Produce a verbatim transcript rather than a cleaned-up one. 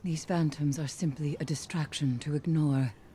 These phantoms are simply a distraction to ignore.